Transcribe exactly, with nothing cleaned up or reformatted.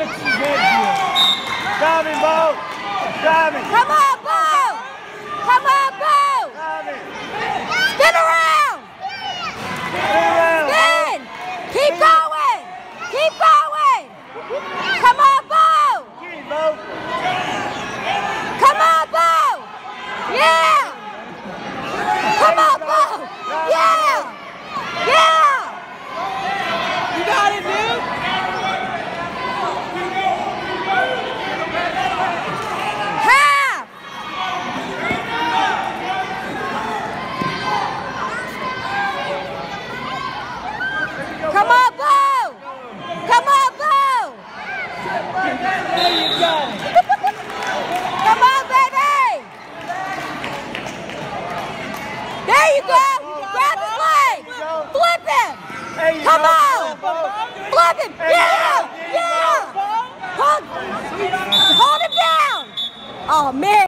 Drive him, Bo. Drive him. Come on, Bo. Come on, Bo. Drive him. Spin around. Spin around. Spin. Keep going. Keep going. Come on, Bo. Get him, Bo. Come on, Bo. Yeah. Come on, Bo. Yeah. Yeah. You got it, dude. Half. Come on, Bo. Come on, Bo. There you go. Come on, baby. There you go. Grab his leg. Flip him. There you Come go. on. Bo. Flip him. Yeah. Yeah. Hold, hold him down. Oh, man.